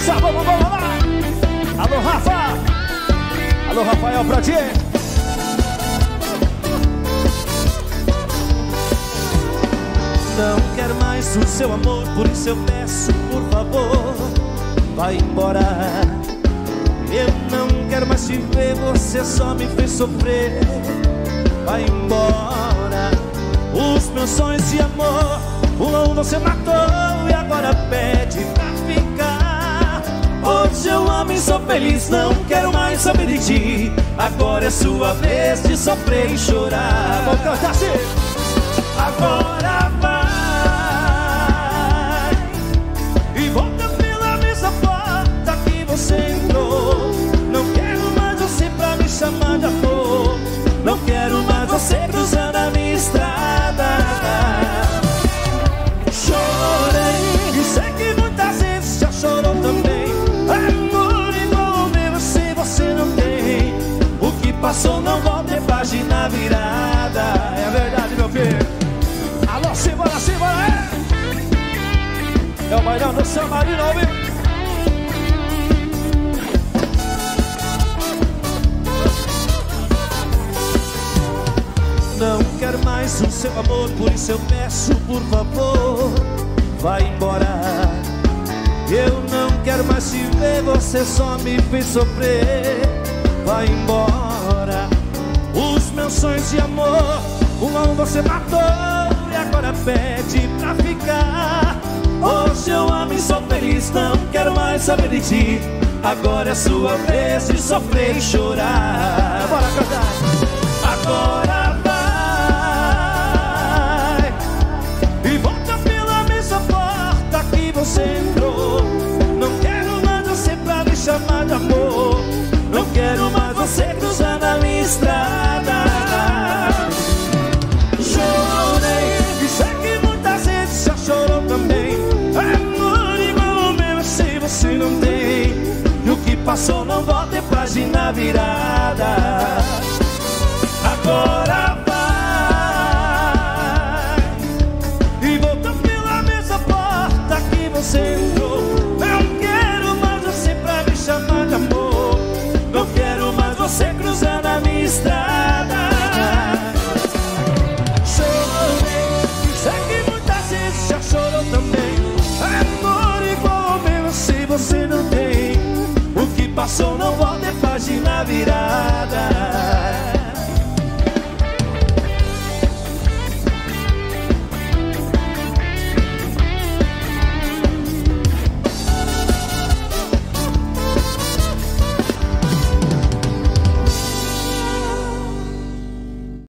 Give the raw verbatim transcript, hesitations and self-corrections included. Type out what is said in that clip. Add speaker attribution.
Speaker 1: dançar, vamos, vamos lá. Alô, Rafa. Alô, Rafael, pra ti.
Speaker 2: Não quero mais o seu amor, por isso eu peço, por favor, vai embora. Eu não quero mais te ver, você só me fez sofrer. Vai embora. Os meus sonhos de amor, um a um você matou e agora pede pra ficar. Hoje eu amo e sou feliz, não quero mais saber de ti. Agora é sua vez de sofrer e chorar.
Speaker 1: Vamos cantar assim.
Speaker 2: Agora vai e volta pela mesma porta que você entrou. Não quero mais você pra me chamar de amor. Não quero mais você cruzando a minha estrada. Chorei e sei que muitas vezes já chorou também. Amor igual ao meu, se você não tem. O que passou não volta, é página virada.
Speaker 1: É verdade, meu filho. Alô, simbora, simbora, é! É o bailão do San Marino, ouviu?
Speaker 2: Não quero mais o seu amor, por isso eu peço, por favor, vai embora. Eu não quero mais te ver, você só me fez sofrer. Vai embora. Os meus sonhos de amor, um a um você matou e agora pede pra ficar. Hoje eu amo e sou feliz, não quero mais saber de ti. Agora é sua vez de sofrer e chorar.
Speaker 1: Bora cantar.
Speaker 2: Agora vai e volta pela mesma porta que você entrou. Não quero mais você pra me chamar de amor. Não quero mais você cruzando a minha estrada. Chorei e sei que muitas vezes já chorou também. Amor igual ao meu, se você não tem. E o que passou não volta, é página virada. Agora vai e volta pela mesma porta que você entrou.